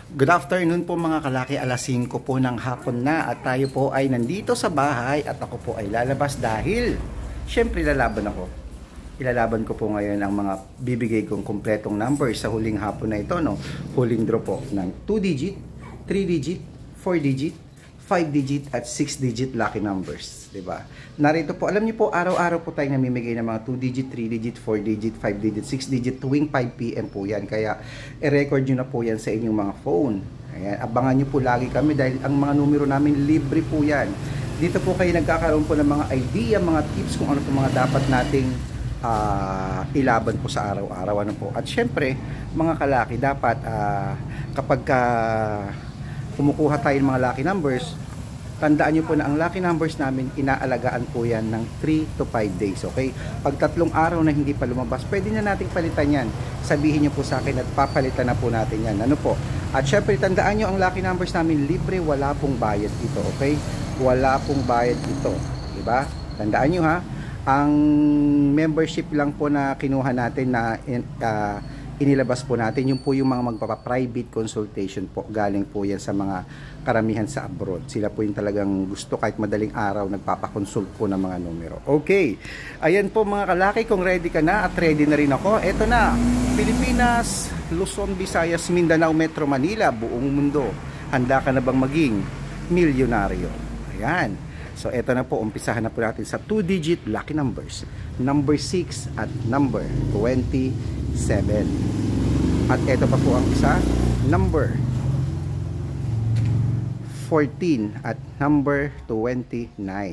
Good afternoon po mga kalaki, alas 5 po ng hapon na at tayo po ay nandito sa bahay at ako po ay lalabas dahil syempre lalaban ako. Ilalaban ko po ngayon ang mga bibigay kong kumpletong numbers sa huling hapon na ito, no? Huling draw po ng 2 digit, 3 digit, 4 digit, 5 digit at 6 digit lucky numbers, 'di ba? Narito po, alam niyo po, araw-araw po tayong namimigay ng mga 2 digit, 3 digit, 4 digit, 5 digit, 6 digit tuwing 5 PM po 'yan. Kaya i-record niyo na po 'yan sa inyong mga phone. Ayan, abangan niyo po lagi kami dahil ang mga numero namin libre po 'yan. Dito po kayo nagkakaroon po ng mga idea, mga tips kung ano po mga dapat nating ilaban po sa araw-araw, ano po. At syempre, mga kalaki, dapat kapag kumukuha tayo ng mga lucky numbers, tandaan nyo po na ang lucky numbers namin, inaalagaan po yan ng 3 to 5 days, okay? Pag 3 araw na hindi pa lumabas, pwede na nating palitan yan. Sabihin nyo po sa akin at papalitan na po natin yan, ano po? At syempre, tandaan nyo, ang lucky numbers namin, libre, wala pong bayad ito, okay? Wala pong bayad ito, diba? Tandaan nyo ha, ang membership lang po na kinuha natin na inilabas po natin, yung po yung mga magpapa-private consultation po, galing po yan sa mga karamihan sa abroad. Sila po yung talagang gusto kahit madaling araw nagpapakonsult po ng mga numero. Okay, ayan po mga kalaki, kung ready ka na at ready na rin ako, eto na, Pilipinas, Luzon, Visayas, Mindanao, Metro Manila, buong mundo, handa ka na bang maging milyonaryo? Ayan. So, eto na po, umpisahan na po natin sa 2-digit lucky numbers. Number 6 at number 27. At eto pa po ang isa, number 14 at number 29.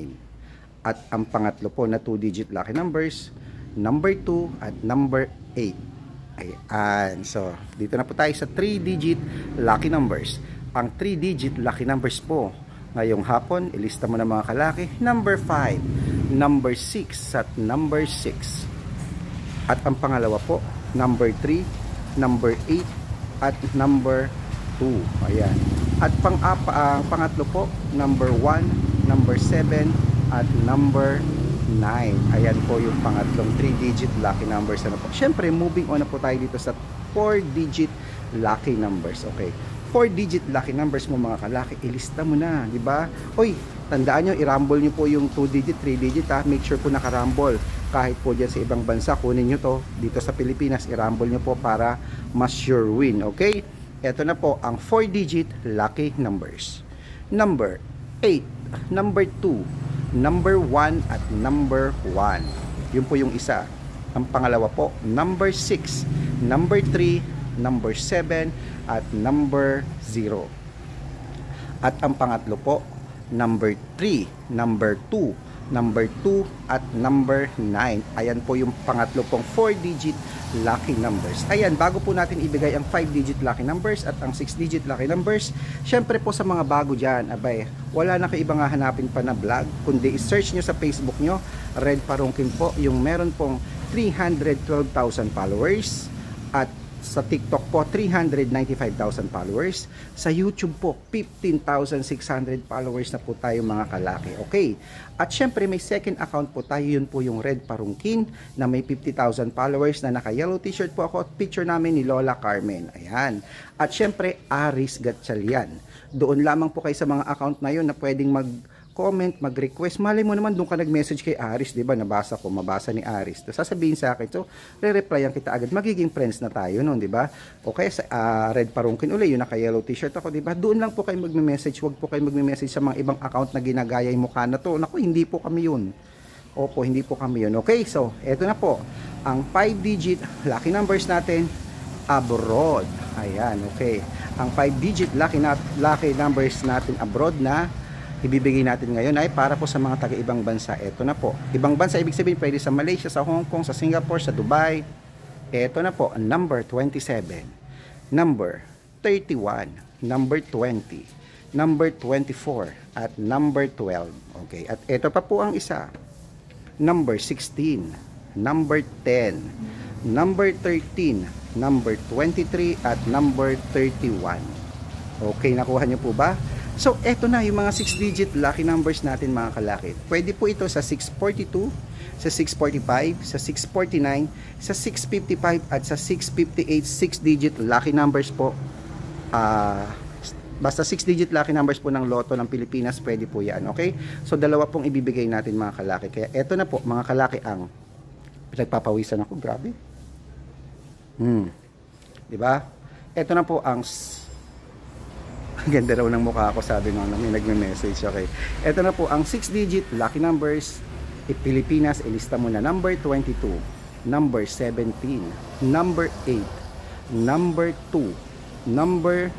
At ang pangatlo po na 2-digit lucky numbers, number 2 at number 8. Ayan. So, dito na po tayo sa 3-digit lucky numbers. Ang 3-digit lucky numbers po ngayong hapon, ilista mo na mga kalaki, number 5, number 6 at number 6. At ang pangalawa po, number 3, number 8 at number 2. Ayan. At pangatlo po, number 1, number 7 at number 9. Ayan po yung pangatlong 3-digit lucky numbers. Ano po? Syempre, moving on na po tayo dito sa 4-digit lucky numbers. Okay. 4-digit lucky numbers mo mga kalaki, ilista mo na, di ba? Oy, tandaan nyo, i-rumble nyo po yung 2-digit, 3-digit ha. Make sure po naka-rumble. Kahit po dyan sa ibang bansa, kunin nyo to. Dito sa Pilipinas, i-rumble nyo po para mas sure win, okay? Ito na po ang 4-digit lucky numbers. Number 8, number 2, number 1 at number 1. Yun po yung isa. Ang pangalawa po, number 6, number 3, number 7 at number 0. At ang pangatlo po, number 3, number 2, number 2 at number 9. Ayan po yung pangatlo pong 4-digit lucky numbers. Ayan, bago po natin ibigay ang 5-digit lucky numbers at ang 6-digit lucky numbers, syempre po sa mga bago dyan, abay, wala na kayo ibang hanapin pa na vlog, kundi i-search nyo sa Facebook nyo, Red Parungkin po, yung meron pong 312,000 followers, at sa TikTok po 395,000 followers, sa YouTube po 15,600 followers na po tayo mga kalaki. Okay, at syempre may second account po tayo, yun po yung Red Parungkin na may 50,000 followers na naka yellow t-shirt po ako at picture namin ni Lola Carmen. Ayan, at syempre Aris Gatchalian, doon lamang po kayo sa mga account na yun na pwedeng mag-comment, mag-request. Malay mo naman, doon ka nag-message kay Aris, di ba? Nabasa ko, mabasa ni Aris. So, sasabihin sa akin, so, re-replyan kita agad. Magiging friends na tayo noon, di ba? O kaya sa Red Parungkin uli, yung naka-yellow t-shirt ako, di ba? Doon lang po kayo magme-message. Huwag po kayo magme-message sa mga ibang account na ginagaya yung mukha na to. Naku, hindi po kami yun. Opo, hindi po kami yun. Okay, so, eto na po. Ang 5-digit lucky numbers natin, abroad. Ayan, okay. Ang 5-digit lucky numbers natin abroad na ibibigay natin ngayon ay para po sa mga taga-ibang bansa. Ito na po. Ibang bansa, ibig sabihin, pwede sa Malaysia, sa Hong Kong, sa Singapore, sa Dubai. Ito na po, number 27, number 31, number 20, number 24, at number 12. Okay, at ito pa po ang isa. Number 16, number 10, number 13, number 23, at number 31. Okay, nakuha nyo po ba? So, eto na yung mga 6-digit lucky numbers natin mga kalaki. Pwede po ito sa 642, sa 645, sa 649, sa 655 at sa 658 6-digit lucky numbers po. ah, basta 6-digit lucky numbers po ng Lotto ng Pilipinas, pwede po yan, okay? So dalawa pong ibibigay natin mga kalaki. Kaya eto na po mga kalaki ang pinagpapawisan ako, grabe. Di ba? Eto na po ang ganda raw ng mukha ako, sabi nung may nagme-message, okay? Eto na po ang 6-digit lucky numbers Pilipinas. Ilista mo na: number 22, number 17, number 8, number 2, number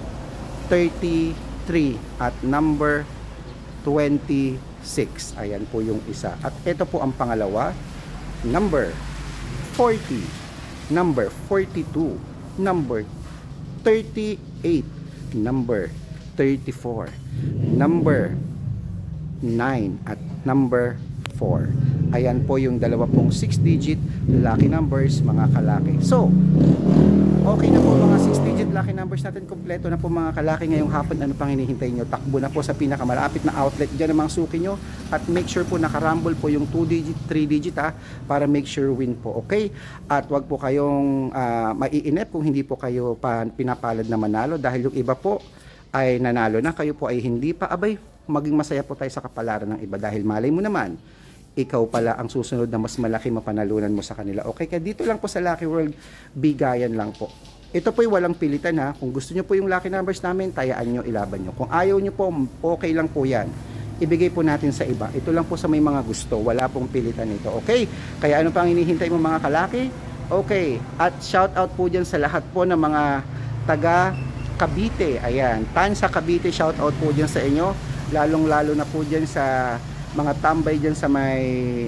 33 at number 26. Ayan po yung isa. At ito po ang pangalawa, number 40, number 42, number 38, number 34, number 9 at number 4. Ayan po yung dalawa pong 6-digit lucky numbers mga kalaki. So, okay na po mga 6-digit lucky numbers natin. Kompleto na po mga kalaki ngayong hapon. Ano pang hinihintay nyo? Takbo na po sa pinakamalapit na outlet dyan ang mga suki nyo. At make sure po nakarambol po yung 2-digit, 3-digit para make sure win po. Okay? At wag po kayong maiinip kung hindi po kayo pinapalad na manalo. Dahil yung iba po ay nanalo na. Kayo po ay hindi pa. Abay, maging masaya po tayo sa kapalaran ng iba. Dahil malay mo naman, ikaw pala ang susunod na mas malaki mapanalunan mo sa kanila. Okay, kaya dito lang po sa Lucky World, bigayan lang po. Ito po'y walang pilitan ha. Kung gusto nyo po yung lucky numbers namin, tayaan nyo, ilaban nyo. Kung ayaw nyo po, okay lang po yan. Ibigay po natin sa iba. Ito lang po sa may mga gusto. Wala pong pilitan ito. Okay? Kaya ano pang hinihintay mo mga kalaki? Okay. At shout out po dyan sa lahat po ng mga taga Cavite. Ayan. Tan sa Cavite, shout out po dyan sa inyo. Lalong-lalo na po dyan sa mga tambay dyan sa may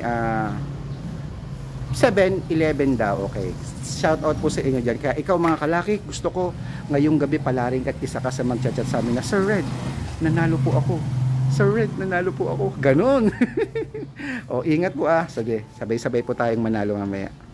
7-Eleven daw. Okay, shout out po sa inyo dyan. Kaya ikaw mga kalaki, gusto ko ngayong gabi palaring at isa ka sa magchat-chat sa amin na, Sir Red, nanalo po ako. Sir Red, nanalo po ako. Ganon. O ingat po Sige, sabay-sabay po tayong manalo mamaya.